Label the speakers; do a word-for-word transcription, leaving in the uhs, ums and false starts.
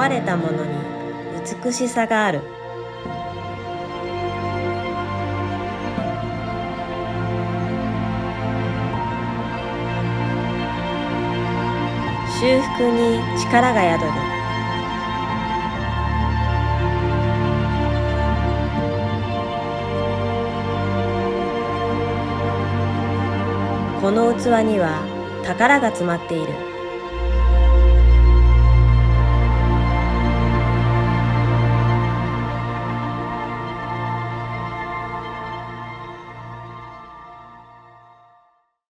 Speaker 1: れたものに美しさがある。修復に力が宿る。この器には宝が詰まっている。